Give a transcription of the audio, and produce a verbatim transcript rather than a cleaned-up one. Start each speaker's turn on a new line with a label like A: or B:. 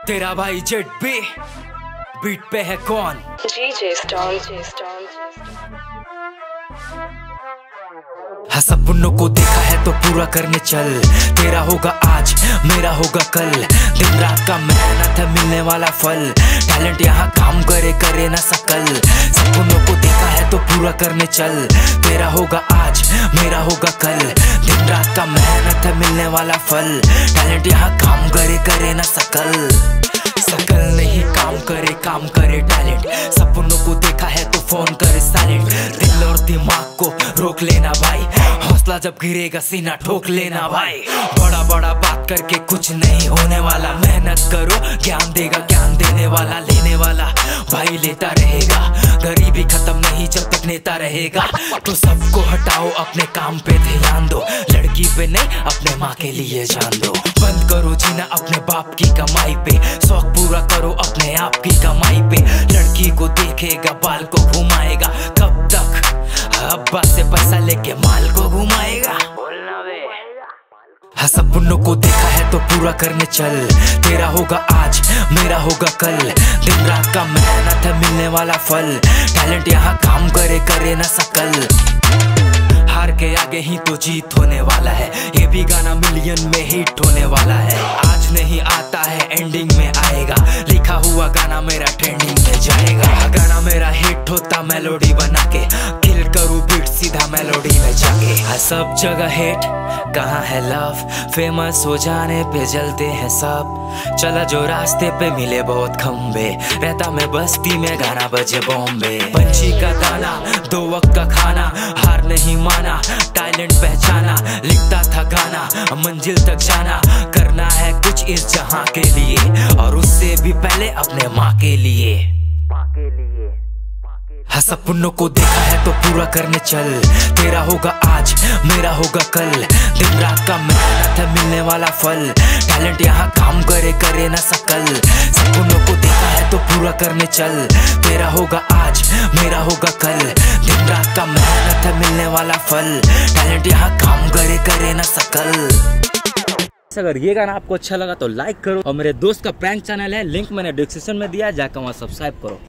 A: तेरा भाई jet B beat पे है कौन?
B: डीजे स्टॉन जी स्टॉन
A: हाँ, सपनों को देखा है तो पूरा करने चल। तेरा होगा आज मेरा होगा कल, दिन रात का मेहनत है मिलने वाला फल। टैलेंट यहाँ काम करे करे ना सकल। सपनों को देखा है तो पूरा करने चल। तेरा होगा आज मेरा होगा कल, दिन रात का मेहनत है मिलने वाला फल। टैलेंट यहाँ काम करे करे ना सकल। सकल नहीं काम करे काम करे टैलेंट। सपनों को देखा है तो फोन करे साइलेंट। दिल और दिमाग को रोक लेना भाई, हौसला जब गिरेगा सीना ठोक लेना भाई। बड़ा बड़ा बात करके कुछ नहीं होने वाला, मेहनत करो ज्ञान देगा ज्ञान देने वाला लेने वाला भाई लेता रहेगा। गरीबी खत्म नहीं जब तक नेता रहेगा। तो सबको हटाओ अपने काम पे ध्यान दो, लड़की पे नहीं अपने माँ के लिए जान दो। बंद करो जीना अपने बाप की कमाई पे, शौक पूरा करो अपने आप की कमाई पे। लड़की को देखेगा बाल को घुमाएगा, कब तक अब्बा से पैसा लेके माल को घुमाएगा। हाँ, सपनों को देखा है तो पूरा करने चल। तेरा होगा आज मेरा होगा कल, दिन रात का मेहनत है मिलने वाला फल। टैलेंट यहाँ काम करे करे ना सकल। हार के आगे ही तो जीत होने वाला है, ये भी गाना मिलियन में हिट होने वाला है। आज नहीं आता है एंडिंग में आएगा, लिखा हुआ गाना मेरा ट्रेंडिंग में जाएगा। गाना मेरा हिट होता मेलोडी बना के, किल करूँ बीट सीधा मेलोडी में जाके। हाँ, सब जगह हिट कहाँ है लव, फेमस हो जाने पे जलते हैं सब। चला जो रास्ते पे मिले बहुत खंबे, रहता मैं बस्ती में गाना बजे बॉम्बे। पंछी का दाना दो वक्त का खाना, हार नहीं माना टैलेंट पहचाना। लिखता था गाना मंजिल तक जाना, करना है कुछ इस जहां के लिए और उससे भी पहले अपने माँ के लिए। हाँ, सपनों को देखा है तो पूरा करने चल। तेरा होगा आज मेरा होगा कल, दिन रात का मेहनत है मिलने वाला फल। टैलेंट यहाँ काम करे करे ना सकल। सपनों को देखा है तो पूरा करने चल। तेरा होगा आज मेरा होगा कल, दिन रात का मेहनत है मिलने वाला फल। टैलेंट यहाँ काम करे करे ना सकल।
C: अगर ये गाना आपको अच्छा लगा तो लाइक करो, और मेरे दोस्त का प्रैंक चैनल है लिंक मैंने डिस्क्रिप्शन में दिया है, जाकर वहाँ सब्सक्राइब करो।